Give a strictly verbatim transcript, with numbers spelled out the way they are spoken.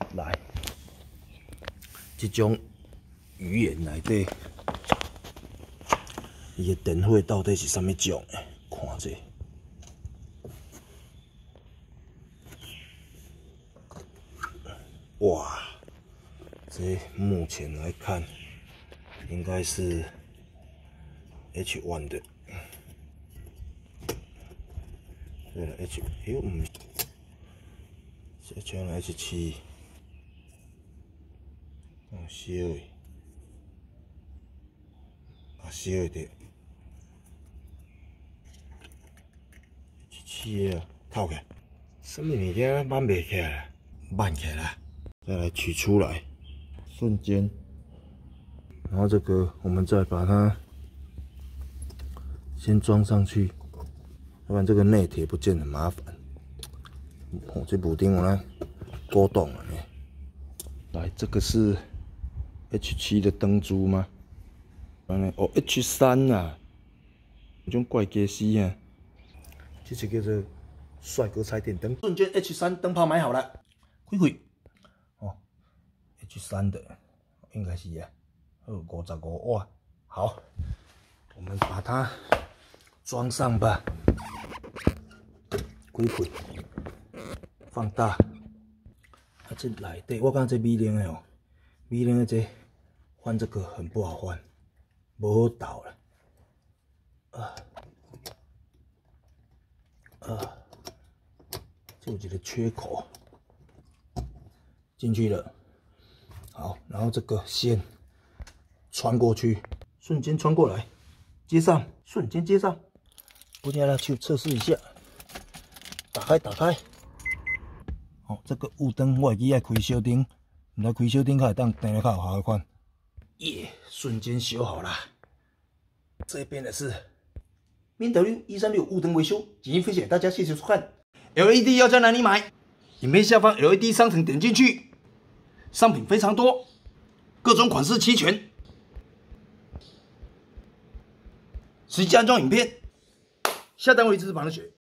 来，这种语言内底，伊的电火到底是啥物种的？看这。 哇，这目前来看，应该是 H 一 的。对了 ，H， 哎呦，唔，是 H 一 H 七，哦，小的，啊，小的对 ，H 七的套起来，什么物件挽袂起来？挽起来。 再来取出来，瞬间，然后这个我们再把它先装上去，要不然这个内铁不见很麻烦。哦，这补丁我来勾动了呢。来，这个是 H 七 的灯珠吗？哦 ，H 三 啊，这种怪机死啊！这是叫做帅哥踩电灯。瞬间 H 三 灯泡买好了，开开。 H 三 的，应该是啊，有五十五瓦。好，我们把它装上吧。开开，放大。啊，这内底我感觉这米零的哦，米零的这换这个很不好换，无好倒了。啊啊，就有一个缺口进去了。 好，然后这个线穿过去，瞬间穿过来，接上，瞬间接上。我现在去测试一下，打开，打开。哦，这个雾灯我会记爱开小灯，唔知开小灯较会当灯较有好看。耶，瞬间修好啦。这边的是 M W 一三六雾灯维修，简易分享给大家，谢谢收看。L E D 要在哪里买？影片下方 L E D 商城点进去。 商品非常多，各种款式齐全。实际安装影片，下单为支持榜的学。